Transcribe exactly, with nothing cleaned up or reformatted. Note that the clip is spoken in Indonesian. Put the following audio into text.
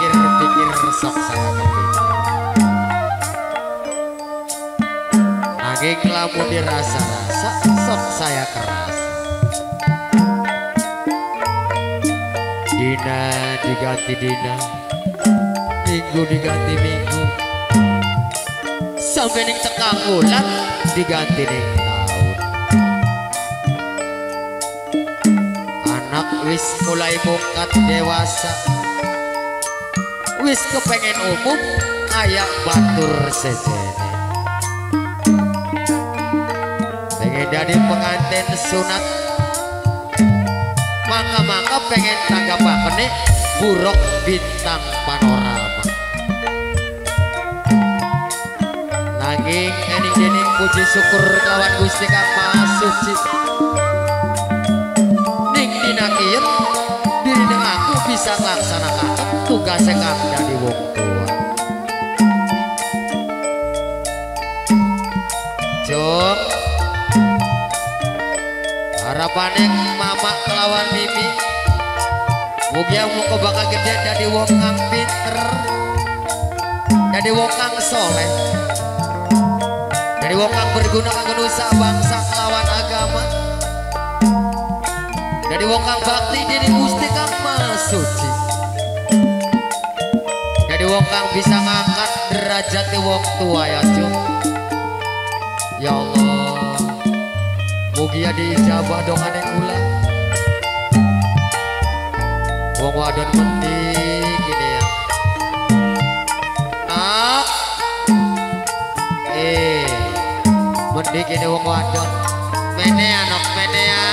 pikir-pikir sok saya kepikir. Nanging lamun dirasa-rasa sok saya keras. Dina diganti dina, minggu diganti minggu, sampai ning tengah bulan diganti ning tahun. Anak wis mulai mukat dewasa, wis kepengen umum ayak batur sejene. Pengen jadi pengantin sunat, maka-maka pengen tanggapakene buruk bintang panorama. Nanging ening dening puji syukur kawan Gusti Kang Maha Suci. Ning dina kieu diri aku bisa nglaksanakan tugas kang dadi wong tua. Jom harapaning mama kelawan mimi mugi muga bakal gede dadi wong kang pinter, dadi wong kang soleh, dadi wong kang berguna kanggo nusa bangsa kelawan agama, dadi wong kang bakti diri Gusti Kang Maha Suci, dadi wong kang bisa ngangkat derajat wong tua ya Jum. Ya Allah, mugi diijabah dongane kula. Wong wadon penting gini ya. Nak, eh, penting gini wong wadon. Mene anak mene